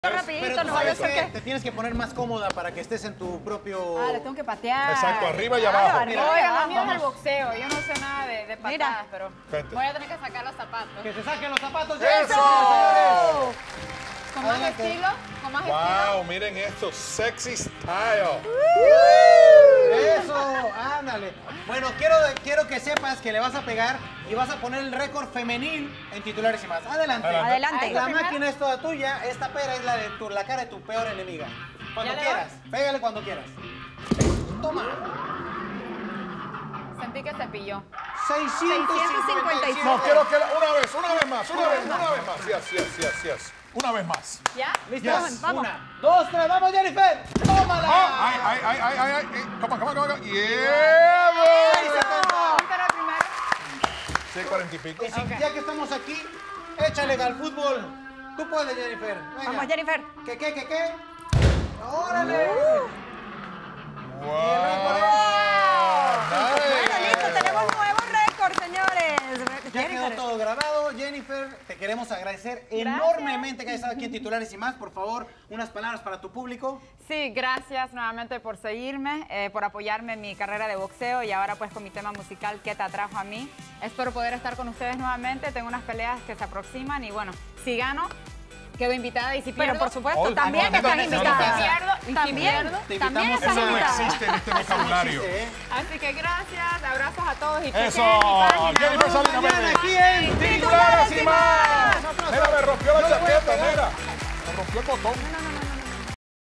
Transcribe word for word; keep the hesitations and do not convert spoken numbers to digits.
Rapidito, pero tú no vaya a sabes ser que que... te tienes que poner más cómoda para que estés en tu propio... Ah, le tengo que patear. Exacto, arriba y Claro, abajo. arriba y Oigan, lo abajo. mío es el boxeo. Yo no sé nada de, de patadas, Mira. pero Vente. voy a tener que sacar los zapatos. Que se saquen los zapatos. ¡Eso! ¡Eso! señores! Con más Adelante. estilo, con más estilo. Wow, miren esto, sexy style. Eso, ándale. Bueno, quiero, quiero que sepas que le vas a pegar y vas a poner el récord femenil en titulares y más. Adelante. Adelante. La primero? máquina es toda tuya. Esta pera es la de tu, la cara de tu peor enemiga. Cuando ¿Ya le quieras. Pégale cuando quieras. Toma. Sentí que se pilló. seiscientos cincuenta y siete. No, quiero que la- una vez, una vez más, una vez, una vez más. Yes, yes, yes, yes. Una vez más. ¿Ya? ¿Listas? Yes. Vamos. Una, dos, tres. ¡Vamos, Jennifer! ¡Tómala! Ah, ay, ay, ay, ay, ay, ay. Come on, come on, come on. Yeah, boy. ¿Cuánto era el primero? Sí, cuarenta y pico. Y si- Ya que estamos aquí, échale al fútbol. Tú puedes, Jennifer. Venga. Vamos, Jennifer. ¿Qué, qué, qué, qué? ¡Órale! Wow. Bueno, Nice. listo, tenemos nuevo récord, señores. Ya quedó Jennifer. todo grabado. Jennifer, te queremos agradecer enormemente que hayas estado aquí en Titulares y Más. Por favor, unas palabras para tu público. Sí, gracias nuevamente por seguirme, eh, por apoyarme en mi carrera de boxeo y ahora pues con mi tema musical ¿Qué te atrajo a mí? Espero poder estar con ustedes nuevamente. Tengo unas peleas que se aproximan y bueno, si gano, quedo invitada y si pierdo... Pero por supuesto, Hoy- también Hoy- estás Hoy- invitada. Si pierdo, y si También, pierdo, Te también invitamos estás Eso no invitada. existe en este No vocabulario. existe, ¿eh? Así que gracias, abrazos a todos y chequen Eso. mi página. Jennifer Salinas Mañana Vélez. aquí en Titulares y más. Nosotros- Mira, me rompió Yo la le voy a chaqueta, pegar. mira. Me rompió el botón. No, no,